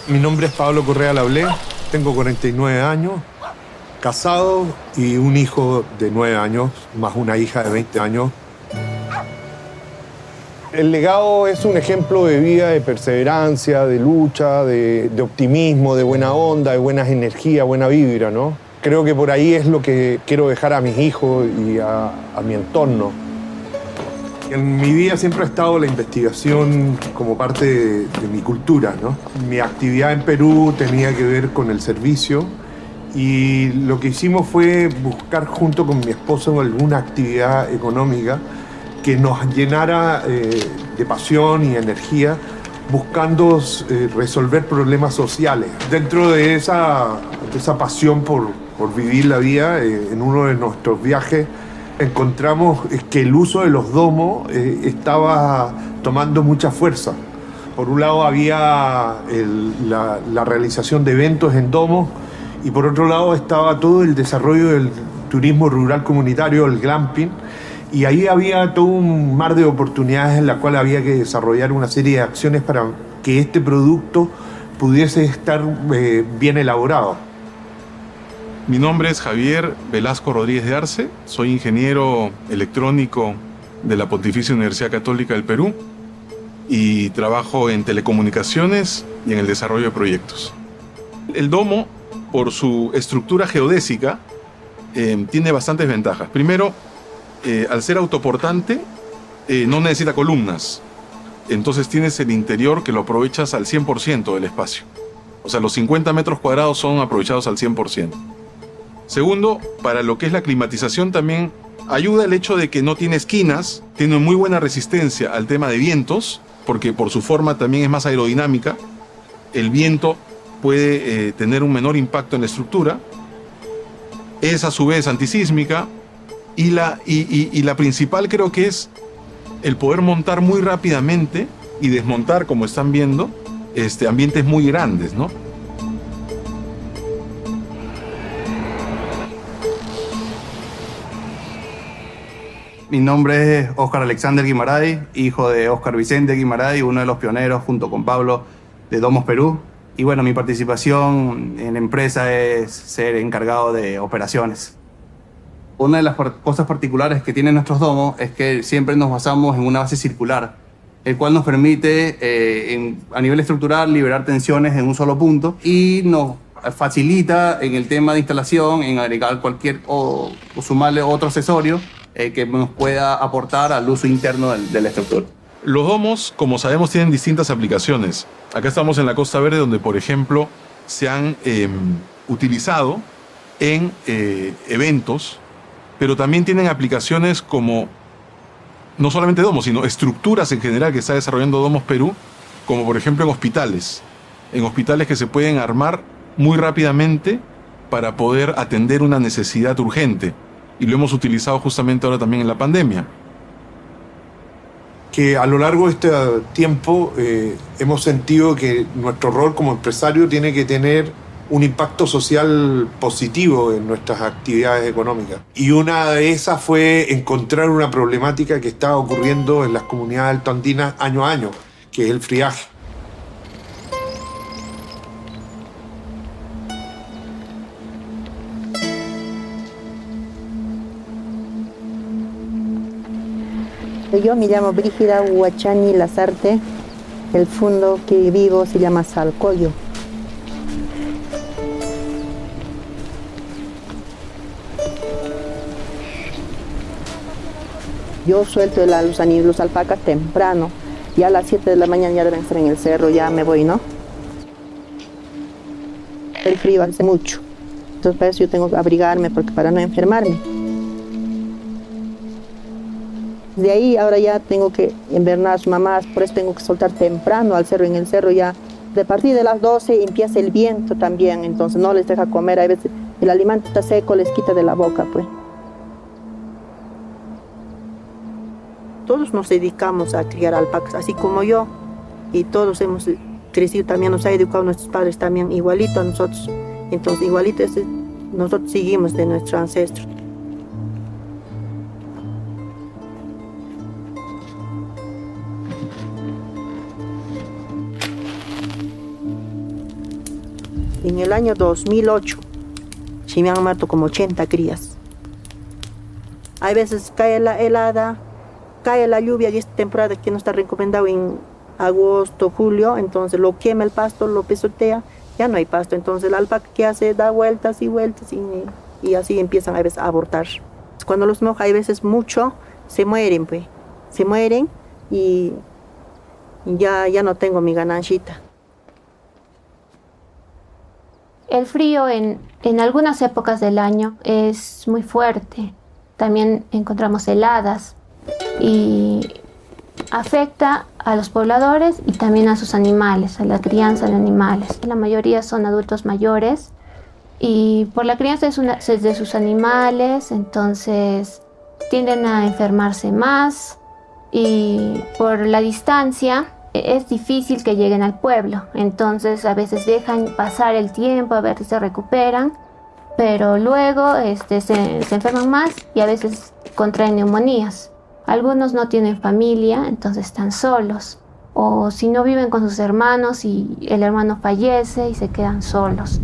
Mi nombre es Pablo Correa Lablé, tengo 49 años, casado y un hijo de 9 años, más una hija de 20 años. El legado es un ejemplo de vida, de perseverancia, de lucha, de optimismo, de buena onda, de buenas energías, buena vibra, ¿no? Creo que por ahí es lo que quiero dejar a mis hijos y a mi entorno. En mi vida siempre ha estado la investigación como parte de mi cultura, ¿no? Mi actividad en Perú tenía que ver con el servicio y lo que hicimos fue buscar junto con mi esposo alguna actividad económica que nos llenara de pasión y energía, buscando resolver problemas sociales. Dentro de esa pasión por vivir la vida, en uno de nuestros viajes encontramos que el uso de los domos estaba tomando mucha fuerza. Por un lado había la realización de eventos en domos y por otro lado estaba todo el desarrollo del turismo rural comunitario, el glamping, y ahí había todo un mar de oportunidades en la cual había que desarrollar una serie de acciones para que este producto pudiese estar bien elaborado. Mi nombre es Javier Velasco Rodríguez de Arce, soy ingeniero electrónico de la Pontificia Universidad Católica del Perú y trabajo en telecomunicaciones y en el desarrollo de proyectos. El domo, por su estructura geodésica, tiene bastantes ventajas. Primero, al ser autoportante, no necesita columnas. Entonces tienes el interior que lo aprovechas al 100% del espacio. O sea, los 50 metros cuadrados son aprovechados al 100%. Segundo, para lo que es la climatización también ayuda el hecho de que no tiene esquinas, tiene muy buena resistencia al tema de vientos, porque por su forma también es más aerodinámica. El viento puede tener un menor impacto en la estructura. Es a su vez antisísmica. Y la principal creo que es el poder montar muy rápidamente y desmontar, como están viendo, ambientes muy grandes, ¿no? Mi nombre es Óscar Alexander Guimaray, hijo de Óscar Vicente Guimaray, uno de los pioneros junto con Pablo de Domos Perú. Y bueno, mi participación en la empresa es ser encargado de operaciones. Una de las cosas particulares que tienen nuestros domos es que siempre nos basamos en una base circular, el cual nos permite a nivel estructural liberar tensiones en un solo punto y nos facilita en el tema de instalación, en agregar cualquier o sumarle otro accesorio que nos pueda aportar al uso interno de la estructura. Los domos, como sabemos, tienen distintas aplicaciones. Acá estamos en la Costa Verde, donde, por ejemplo, se han utilizado en eventos, pero también tienen aplicaciones como, no solamente domos, sino estructuras en general que está desarrollando Domos Perú, como por ejemplo en hospitales que se pueden armar muy rápidamente para poder atender una necesidad urgente. Y lo hemos utilizado justamente ahora también en la pandemia. Que a lo largo de este tiempo hemos sentido que nuestro rol como empresario tiene que tener un impacto social positivo en nuestras actividades económicas. Y una de esas fue encontrar una problemática que estaba ocurriendo en las comunidades altoandinas año a año, que es el friaje. Yo me llamo Brígida Huachani Lazarte. El fondo que vivo se llama Salcoyo. Yo suelto los alpacas temprano. Ya a las 7 de la mañana ya deben estar en el cerro, ya me voy, ¿no? El frío hace mucho. Entonces para eso yo tengo que abrigarme para no enfermarme. De ahí ahora ya tengo que invernar a sus mamás, por eso tengo que soltar temprano al cerro. En el cerro ya, de partir de las 12 empieza el viento también, entonces no les deja comer. A veces el alimento está seco, les quita de la boca, pues. Todos nos dedicamos a criar alpacas, así como yo, y todos hemos crecido también, nos ha educado nuestros padres también igualito a nosotros. Entonces igualito nosotros seguimos de nuestros ancestros. En el año 2008, sí me han muerto como 80 crías. Hay veces cae la helada, cae la lluvia, y esta temporada que no está recomendado en agosto, julio, entonces lo quema el pasto, lo pisotea, ya no hay pasto. Entonces la alpaca que hace da vueltas y vueltas y así empiezan a veces a abortar. Cuando los moja, hay veces mucho, se mueren, pues. Se mueren y ya no tengo mi ganancita. El frío en algunas épocas del año es muy fuerte. También encontramos heladas y afecta a los pobladores y también a sus animales, a la crianza de animales. La mayoría son adultos mayores y por la crianza de sus animales, entonces tienden a enfermarse más y por la distancia es difícil que lleguen al pueblo. Entonces a veces dejan pasar el tiempo a ver si se recuperan, pero luego se enferman más y a veces contraen neumonías. Algunos no tienen familia, entonces están solos. O si no viven con sus hermanos y el hermano fallece y se quedan solos.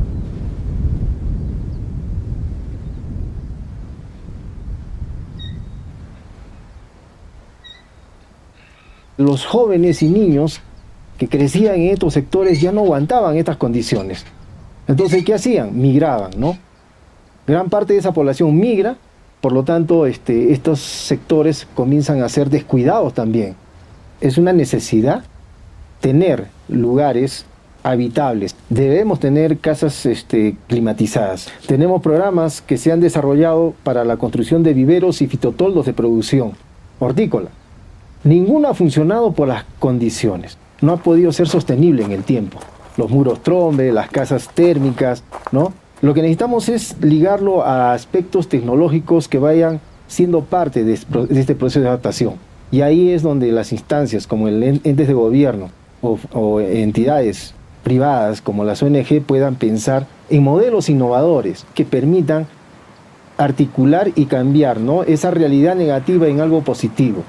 Los jóvenes y niños que crecían en estos sectores ya no aguantaban estas condiciones. Entonces, ¿qué hacían? Migraban, ¿no? Gran parte de esa población migra, por lo tanto, estos sectores comienzan a ser descuidados también. Es una necesidad tener lugares habitables. Debemos tener casas climatizadas. Tenemos programas que se han desarrollado para la construcción de viveros y fitotoldos de producción hortícola. Ninguno ha funcionado por las condiciones. No ha podido ser sostenible en el tiempo. Los muros trombe, las casas térmicas, ¿no? Lo que necesitamos es ligarlo a aspectos tecnológicos que vayan siendo parte de este proceso de adaptación. Y ahí es donde las instancias como entes de gobierno o entidades privadas como las ONG puedan pensar en modelos innovadores que permitan articular y cambiar, ¿no?, esa realidad negativa en algo positivo.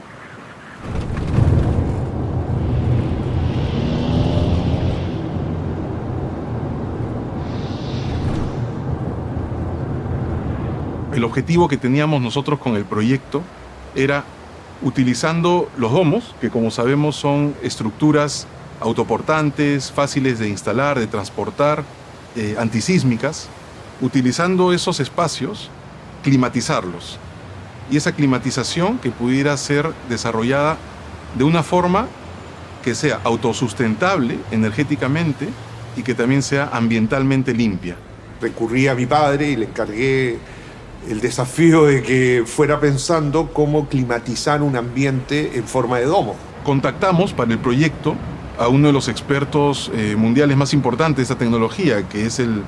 El objetivo que teníamos nosotros con el proyecto era, utilizando los domos, que como sabemos son estructuras autoportantes, fáciles de instalar, de transportar, antisísmicas, utilizando esos espacios, climatizarlos. Y esa climatización que pudiera ser desarrollada de una forma que sea autosustentable energéticamente y que también sea ambientalmente limpia. Recurrí a mi padre y le encargué el desafío de que fuera pensando cómo climatizar un ambiente en forma de domo. Contactamos para el proyecto a uno de los expertos mundiales más importantes de esta tecnología, que es el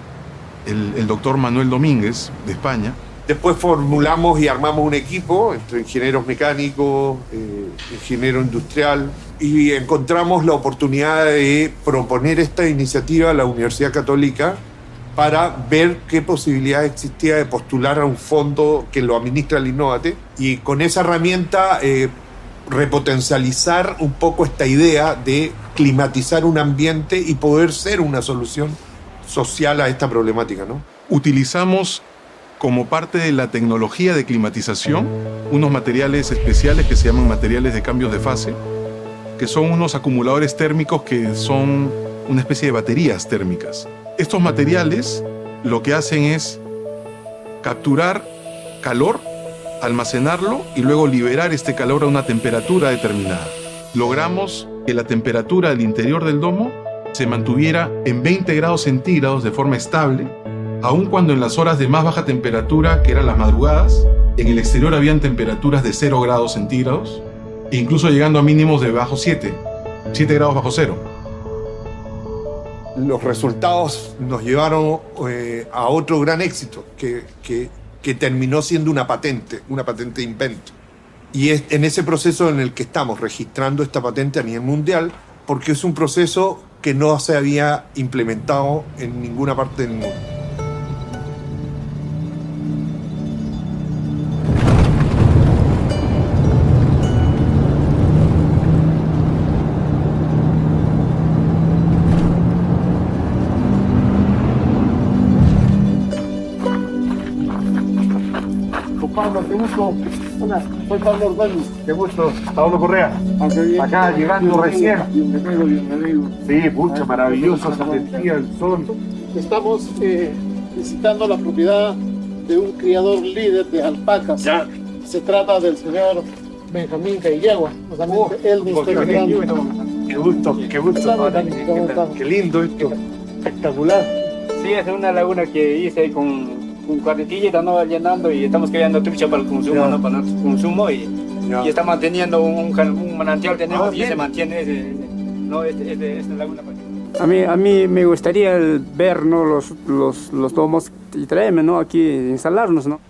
doctor Manuel Domínguez, de España. Después formulamos y armamos un equipo entre ingenieros mecánicos, ingeniero industrial, y encontramos la oportunidad de proponer esta iniciativa a la Universidad Católica para ver qué posibilidad existía de postular a un fondo que lo administra el Innovate, y con esa herramienta repotencializar un poco esta idea de climatizar un ambiente y poder ser una solución social a esta problemática, ¿no? Utilizamos como parte de la tecnología de climatización unos materiales especiales que se llaman materiales de cambios de fase, que son unos acumuladores térmicos que son una especie de baterías térmicas. Estos materiales lo que hacen es capturar calor, almacenarlo y luego liberar este calor a una temperatura determinada. Logramos que la temperatura del interior del domo se mantuviera en 20 grados centígrados de forma estable, aun cuando en las horas de más baja temperatura, que eran las madrugadas, en el exterior habían temperaturas de 0 grados centígrados, e incluso llegando a mínimos de bajo 7 grados bajo cero. Los resultados nos llevaron a otro gran éxito, que terminó siendo una patente de invento. Y es en ese proceso en el que estamos registrando esta patente a nivel mundial, porque es un proceso que no se había implementado en ninguna parte del mundo. qué gusto. Hola, soy Pablo Ordóñez. Qué gusto. Pablo Correa. Acá llegando recién. Bienvenido. Sí, mucho, maravilloso esa energía, el sol. Estamos visitando la propiedad de un criador líder de alpacas. Ya. Se trata del señor Benjamín Caillegua. Él nos está invitando. Qué gusto, ¿Cómo están? qué lindo esto. Espectacular. Sí, es una laguna que hice con carretilla, estamos llenando y estamos creando trucha para el consumo, ¿no? Para nuestro consumo y estamos manteniendo un manantial tenemos y se mantiene esta laguna. A mí me gustaría ver, ¿no? los domos y traerme, ¿no? Aquí, instalarnos, ¿no?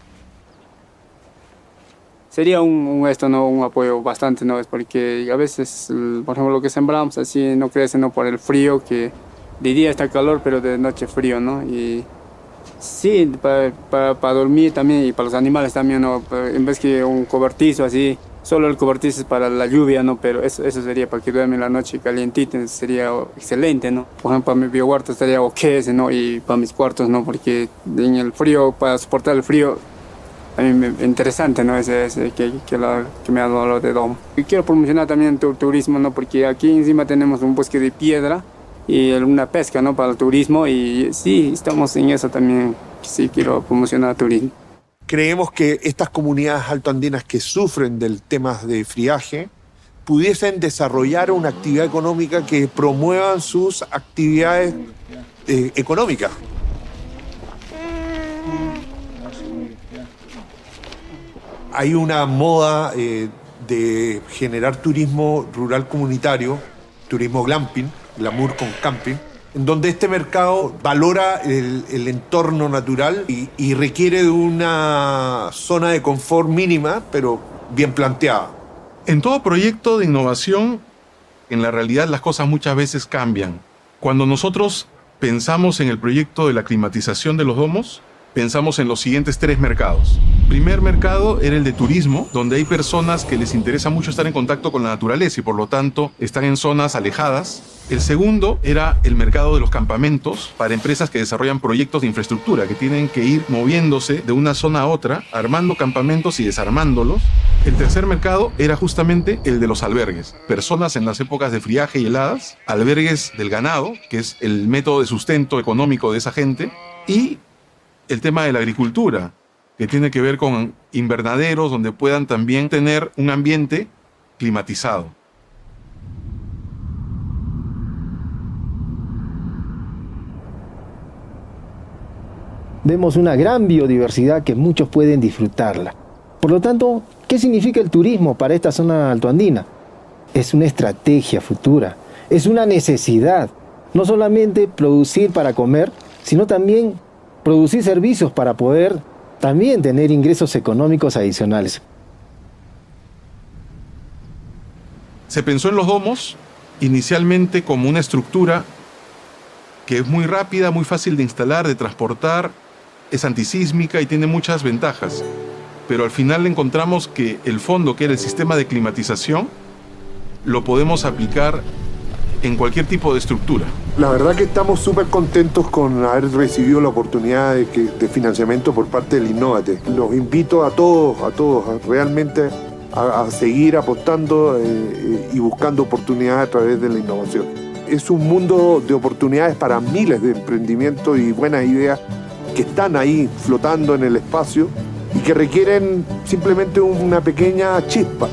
Sería un apoyo bastante, ¿no? Es porque a veces, por ejemplo, lo que sembramos así no crece, ¿no? Por el frío, que de día está calor, pero de noche frío, ¿no? Y sí, para dormir también y para los animales también, ¿no? En vez que un cobertizo así, solo el cobertizo es para la lluvia, ¿no? Pero eso sería para que duermen la noche calientito, sería excelente, ¿no? Por ejemplo, para mi biohuerto estaría ok, ¿no? Y para mis cuartos, ¿no? Porque en el frío, para soportar el frío, a mí me interesante, ¿no? Ese que me ha dado lo de domo. Y quiero promocionar también el turismo, ¿no? Porque aquí encima tenemos un bosque de piedra y una pesca, ¿no? Para el turismo y sí, estamos en eso también. Sí, quiero promocionar el turismo. Creemos que estas comunidades altoandinas que sufren del tema de friaje pudiesen desarrollar una actividad económica que promuevan sus actividades económicas. Hay una moda de generar turismo rural comunitario, turismo glamping, glamour con camping, en donde este mercado valora el entorno natural y requiere de una zona de confort mínima, pero bien planteada. En todo proyecto de innovación, en la realidad las cosas muchas veces cambian. Cuando nosotros pensamos en el proyecto de la climatización de los domos, pensamos en los siguientes 3 mercados. Primer mercado era el de turismo, donde hay personas que les interesa mucho estar en contacto con la naturaleza y por lo tanto están en zonas alejadas. El segundo era el mercado de los campamentos para empresas que desarrollan proyectos de infraestructura, que tienen que ir moviéndose de una zona a otra, armando campamentos y desarmándolos. El tercer mercado era justamente el de los albergues. Personas en las épocas de friaje y heladas, albergues del ganado, que es el método de sustento económico de esa gente, y el tema de la agricultura, que tiene que ver con invernaderos donde puedan también tener un ambiente climatizado. Vemos una gran biodiversidad que muchos pueden disfrutarla. Por lo tanto, ¿qué significa el turismo para esta zona altoandina? Es una estrategia futura, es una necesidad. No solamente producir para comer, sino también producir servicios para poder también tener ingresos económicos adicionales. Se pensó en los domos inicialmente como una estructura que es muy rápida, muy fácil de instalar, de transportar, es antisísmica y tiene muchas ventajas. Pero al final encontramos que el fondo, que era el sistema de climatización, lo podemos aplicar en cualquier tipo de estructura. La verdad que estamos súper contentos con haber recibido la oportunidad de financiamiento por parte del Innovate. Los invito a todos realmente a seguir apostando y buscando oportunidades a través de la innovación. Es un mundo de oportunidades para miles de emprendimientos y buenas ideas que están ahí flotando en el espacio y que requieren simplemente una pequeña chispa.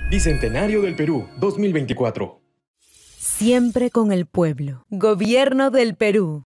Bicentenario del Perú, 2024. Siempre con el pueblo. Gobierno del Perú.